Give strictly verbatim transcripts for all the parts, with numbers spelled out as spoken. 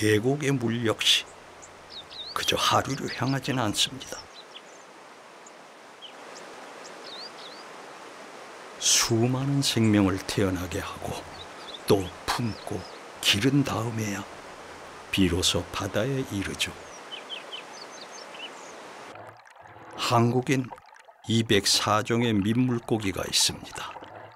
계곡의 물 역시 그저 하류를 향하지는 않습니다. 수많은 생명을 태어나게 하고 또 품고 기른 다음에야 비로소 바다에 이르죠. 한국엔 이백사 종의 민물고기가 있습니다.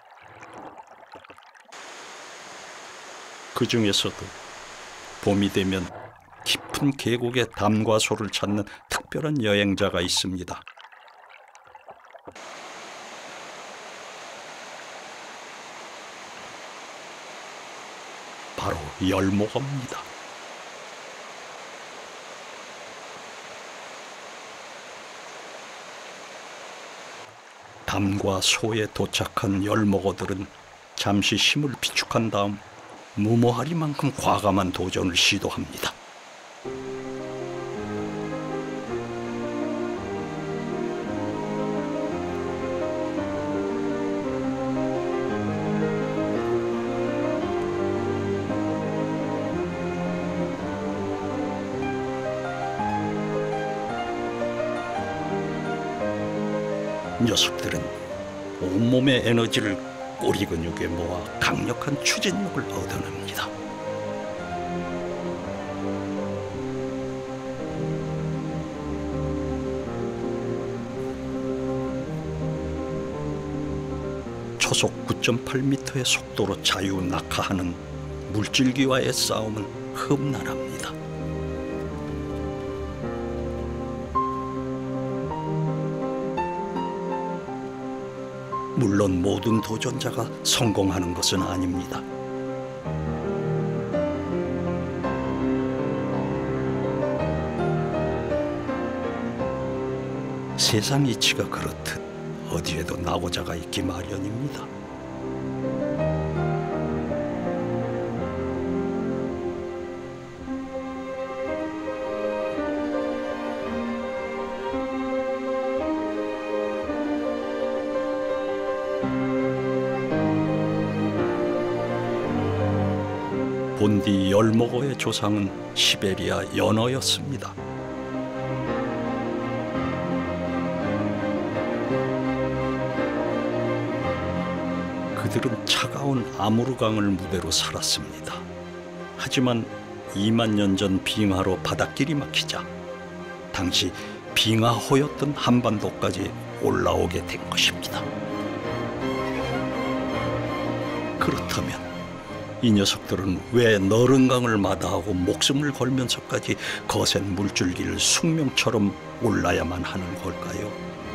그 중에서도 봄이 되면 깊은 계곡의 담과 소를 찾는 특별한 여행자가 있습니다. 바로 열목어입니다. 담과 소에 도착한 열목어들은 잠시 힘을 비축한 다음 무모하리만큼 과감한 도전을 시도합니다. 녀석들은 온몸의 에너지를 꼬리 근육에 모아 강력한 추진력을 얻어냅니다. 초속 구 점 팔 미터의 속도로 자유 낙하하는 물줄기와의 싸움은 험난합니다. 물론 모든 도전자가 성공하는 것은 아닙니다. 세상 이치가 그렇듯 어디에도 낙오자가 있기 마련입니다. 본디 열목어의 조상은 시베리아 연어였습니다. 그들은 차가운 아무르강을 무대로 살았습니다. 하지만 이만 년 전 빙하로 바닷길이 막히자 당시 빙하호였던 한반도까지 올라오게 된 것입니다. 그렇다면 이 녀석들은 왜 너른 강을 마다하고 목숨을 걸면서까지 거센 물줄기를 숙명처럼 올라야만 하는 걸까요?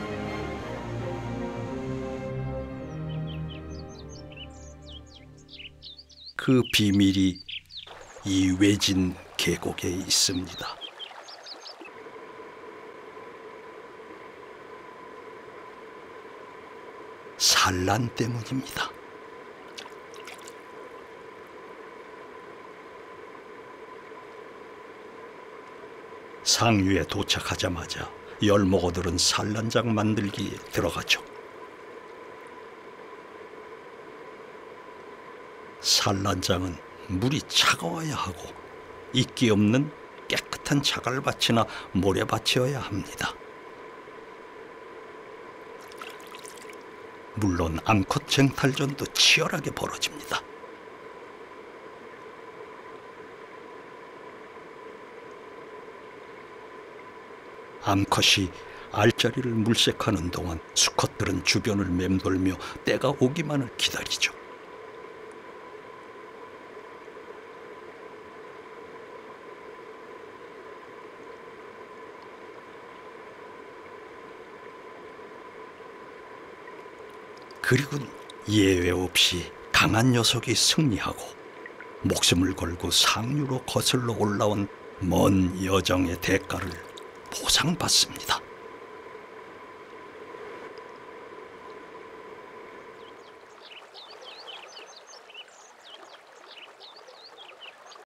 그 비밀이 이 외진 계곡에 있습니다. 산란 때문입니다. 상류에 도착하자마자 열목어들은 산란장 만들기에 들어가죠. 산란장은 물이 차가워야 하고 이끼 없는 깨끗한 자갈밭이나 모래밭이어야 합니다. 물론 암컷 쟁탈전도 치열하게 벌어집니다. 암컷이 알짜리를 물색하는 동안 수컷들은 주변을 맴돌며 때가 오기만을 기다리죠. 그리고는 예외 없이 강한 녀석이 승리하고 목숨을 걸고 상류로 거슬러 올라온 먼 여정의 대가를 보상받습니다.